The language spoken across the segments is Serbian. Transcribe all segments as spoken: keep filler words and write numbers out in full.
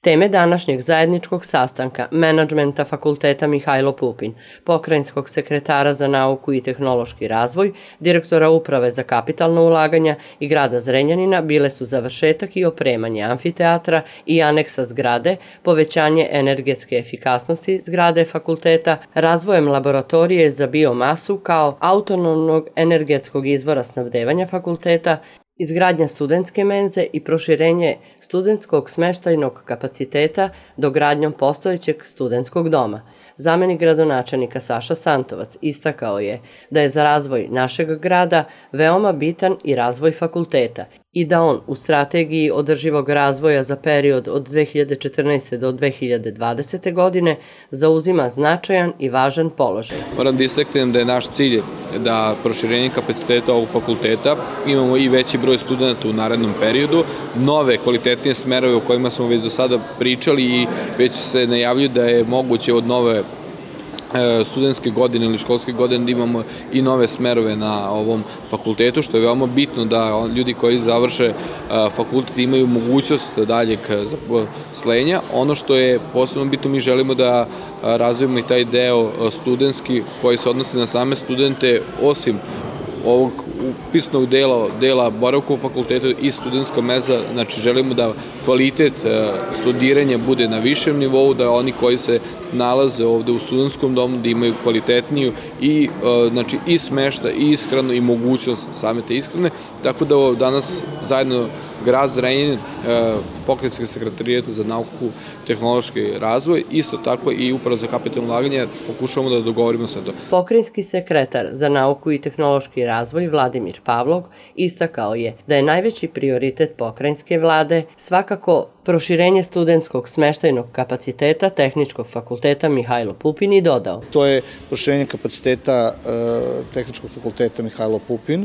Teme današnjeg zajedničkog sastanka menadžmenta Fakulteta Mihajlo Pupin, pokrajinskog sekretara za nauku i tehnološki razvoj, direktora Uprave za kapitalna ulaganja i grada Zrenjanina bile su završetak i opremanje amfiteatra i aneksa zgrade, povećanje energetske efikasnosti zgrade fakulteta, razvojem laboratorije za biomasu kao autonomnog energetskog izvora snabdevanja fakulteta, izgradnja studentske menze i proširenje studentskog smeštajnog kapaciteta dogradnjom postojećeg studentskog doma. Zamenik gradonačelnika Saša Santovac istakao je da je za razvoj našeg grada veoma bitan i razvoj fakulteta i da on u strategiji održivog razvoja za period od dve hiljade četrnaeste do dve hiljade dvadesete. godine zauzima značajan i važan položaj. Moram da istaknem da je naš cilj da proširenje kapaciteta ovog fakulteta imamo i veći broj studenta u narednom periodu, nove kvalitetnije smerove o kojima smo već do sada pričali i već se najavljuju da je moguće od nove studentske godine ili školske godine da imamo i nove smerove na ovom fakultetu, što je veoma bitno da ljudi koji završe fakultet imaju mogućnost daljeg zaposlenja. Ono što je posebno bitno, mi želimo da razvijemo i taj deo studentski koji se odnosi na same studente, osim ovog upisnog dela, dela boravka u fakultetu i studentska meza, znači želimo da kvalitet studiranja bude na višem nivou, da oni koji se nalaze ovde u studentskom domu da imaju kvalitetniju i, znači, i smešta i ishranu i mogućnost same te ishrane, tako da danas zajedno grad Zrenjanin, pokrajinski sekretarijat za nauku i tehnološki razvoj, isto tako i Uprava za kapitalno ulaganje, pokušavamo da dogovorimo sve to. Pokrajinski sekretar za nauku i tehnološki razvoj Vladimir Pavlov istakao je da je najveći prioritet pokrajinske vlade svakako proširenje studentskog smeštajnog kapaciteta Tehničkog fakulteta Mihajlo Pupin i dodao. To je proširenje kapaciteta Tehničkog fakulteta Mihajlo Pupin.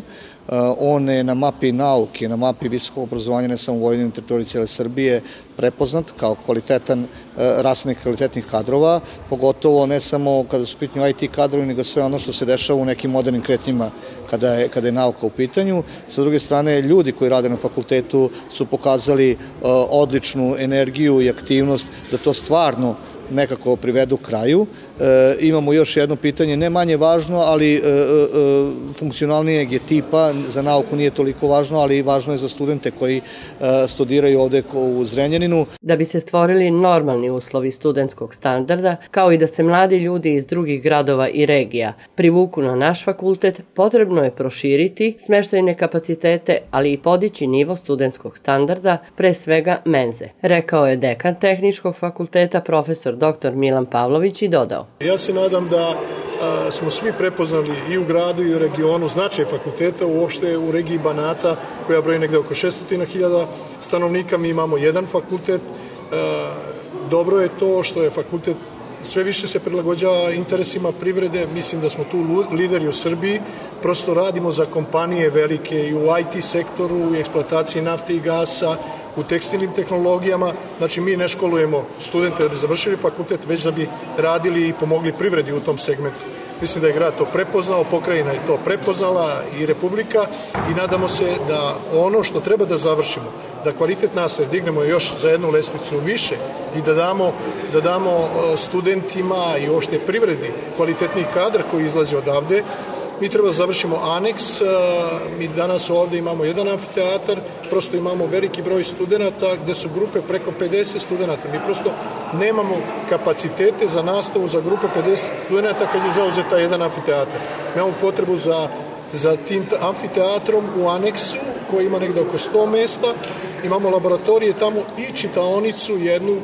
On je na mapi nauke, na mapi visokog obrazovanja ne samo u Vojvodini, teritoriji cijele Srbije prepoznat kao kvalitetan, rasadnik kvalitetnih kadrova, pogotovo ne samo kada su u pitanju I T kadrovi, nego sve ono što se dešava u nekim modernim kretnjima kada je, kada je nauka u pitanju. Sa druge strane, ljudi koji rade na fakultetu su pokazali odličnu energiju i aktivnost da to stvarno nekako privedu kraju. E, imamo još jedno pitanje, ne manje važno, ali e, e, funkcionalnijeg je tipa, za nauku nije toliko važno, ali važno je za studente koji e, studiraju ovde u Zrenjaninu. Da bi se stvorili normalni uslovi studentskog standarda, kao i da se mladi ljudi iz drugih gradova i regija privuku na naš fakultet, potrebno je proširiti smeštajne kapacitete, ali i podići nivo studentskog standarda, pre svega menze, rekao je dekan Tehničkog fakulteta profesor doktor Milan Pavlović i dodao. Ja se nadam da a, smo svi prepoznali i u gradu i u regionu značaj fakulteta, uopšte u regiji Banata koja broji negde oko šesto hiljada stanovnika. Mi imamo jedan fakultet. A, dobro je to što je fakultet sve više se prilagođava interesima privrede. Mislim da smo tu lideri u Srbiji. Prosto radimo za kompanije velike i u I T sektoru, u eksploataciji nafte i gasa, u tekstilnim tehnologijama. Znači, mi ne školujemo studente da bi završili fakultet, već da bi radili i pomogli privredi u tom segmentu. Mislim da je grad to prepoznao, pokrajina je to prepoznala i Republika i nadamo se da ono što treba da završimo, da kvalitet nastave dignemo još za jednu lestvicu više i da damo, da damo studentima i uopšte privredi kvalitetniji kadar koji izlazi odavde. Mi treba da završimo aneks, mi danas ovde imamo jedan amfiteatar, prosto imamo veliki broj studenta gde su grupe preko pedeset studenta. Mi prosto nemamo kapacitete za nastavu za grupe pedeset studenta kad je zauzeta jedan amfiteatar. Mi imamo potrebu za, za tim amfiteatrom u aneksu koji ima negde oko sto mesta. Imamo laboratorije tamo i čitaonicu jednu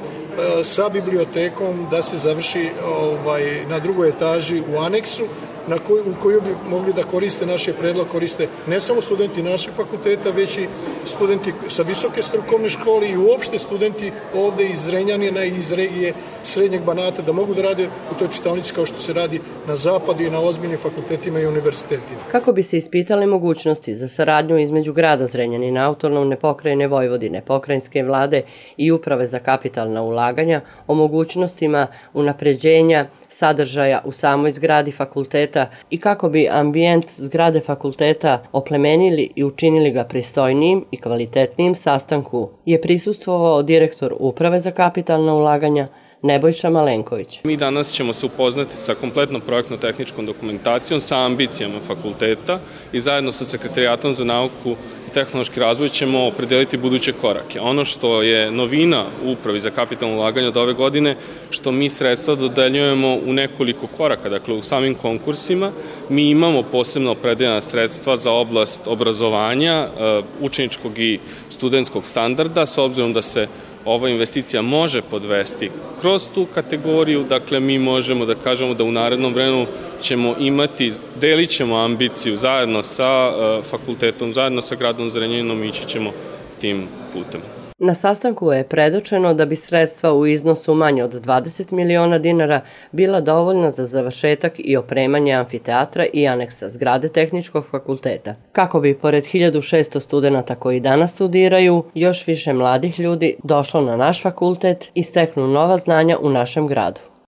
sa bibliotekom da se završi ovaj, na drugoj etaži u aneksu, na koju, u koju bi mogli da koriste naše predlog, koriste ne samo studenti našeg fakulteta, već i studenti sa visoke strukovne škole i uopšte studenti ovde iz Zrenjanina i iz regije Srednjeg Banata da mogu da rade u toj čitaonici kao što se radi na zapadu i na ozbiljnim fakultetima i univerzitetima. Kako bi se ispitale mogućnosti za saradnju između grada Zrenjanina, autonomne pokrajine Vojvodine, pokrajinske vlade i Uprave za kapitalna ulaganja o mogućnostima unapređenja sadržaja u samoj zgradi fakulteta fakulteta i kako bi ambijent zgrade fakulteta oplemenili i učinili ga pristojnijim i kvalitetnijim, sastanku je prisustvovao direktor Uprave za kapitalna ulaganja Nebojša Malenković. Mi danas ćemo se upoznati sa kompletnom projektno-tehničkom dokumentacijom, sa ambicijama fakulteta i zajedno sa Sekretarijatom za nauku i tehnološki razvoj ćemo opredeliti buduće korake. Ono što je novina u Upravi za kapitalno ulaganje od ove godine, što mi sredstva dodeljujemo u nekoliko koraka, dakle u samim konkursima. Mi imamo posebno opredeljena sredstva za oblast obrazovanja, učeničkog i studentskog standarda, s obzirom da se ova investicija može podvesti kroz tu kategoriju, dakle mi možemo da kažemo da u narednom vremenu ćemo imati, delit ćemo ambiciju zajedno sa fakultetom, zajedno sa gradom Zrenjaninom, ići ćemo tim putem. Na sastanku je predočeno da bi sredstva u iznosu manje od dvadeset miliona dinara bila dovoljna za završetak i opremanje amfiteatra i aneksa zgrade Tehničkog fakulteta, kako bi pored hiljadu šesto studenata koji danas studiraju, još više mladih ljudi došlo na naš fakultet i steknu nova znanja u našem gradu.